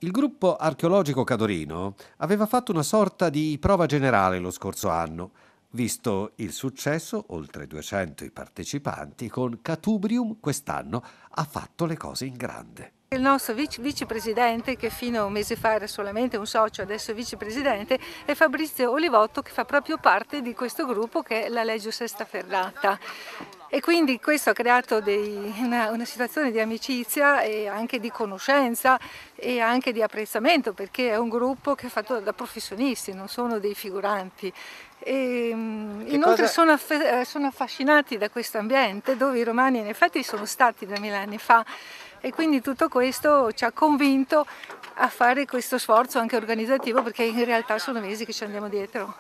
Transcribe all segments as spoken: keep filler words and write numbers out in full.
Il gruppo archeologico cadorino aveva fatto una sorta di prova generale lo scorso anno. Visto il successo, oltre duecento i partecipanti, con Catubrium quest'anno ha fatto le cose in grande. Il nostro vice, vicepresidente, che fino a un mese fa era solamente un socio, adesso è vicepresidente, è Fabrizio Olivotto, che fa proprio parte di questo gruppo che è la Legio Sesta Ferrata. E quindi questo ha creato dei, una, una situazione di amicizia e anche di conoscenza e anche di apprezzamento, perché è un gruppo che è fatto da professionisti, non sono dei figuranti. E, inoltre cosa... sono, sono affascinati da questo ambiente dove i romani in effetti sono stati duemila anni fa, e quindi tutto questo ci ha convinto a fare questo sforzo anche organizzativo, perché in realtà sono mesi che ci andiamo dietro.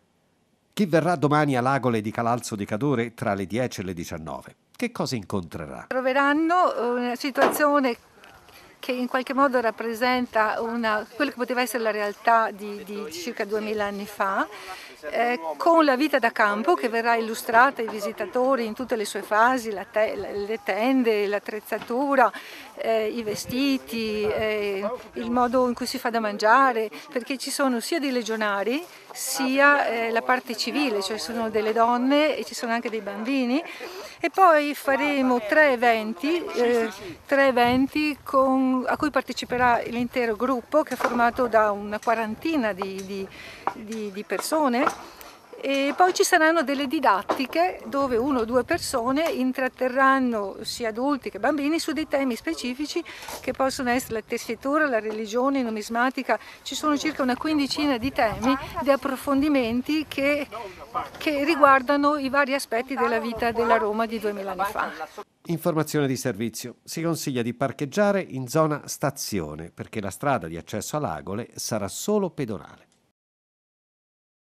Chi verrà domani all'Agole di Calalzo di Cadore tra le dieci e le diciannove? Che cosa incontrerà? Troveranno una situazione che in qualche modo rappresenta una, quello che poteva essere la realtà di, di circa duemila anni fa, eh, con la vita da campo che verrà illustrata ai visitatori in tutte le sue fasi, la te, le tende, l'attrezzatura, eh, i vestiti, eh, il modo in cui si fa da mangiare, perché ci sono sia dei legionari sia eh, la parte civile, cioè sono delle donne e ci sono anche dei bambini. E poi faremo tre eventi, eh, tre eventi con, a cui parteciperà l'intero gruppo, che è formato da una quarantina di, di, di, di persone. E poi ci saranno delle didattiche dove uno o due persone intratterranno sia adulti che bambini su dei temi specifici che possono essere la tessitura, la religione, la numismatica. Ci sono circa una quindicina di temi, di approfondimenti che, che riguardano i vari aspetti della vita della Roma di duemila anni fa. Informazione di servizio. Si consiglia di parcheggiare in zona stazione perché la strada di accesso all'Agole sarà solo pedonale.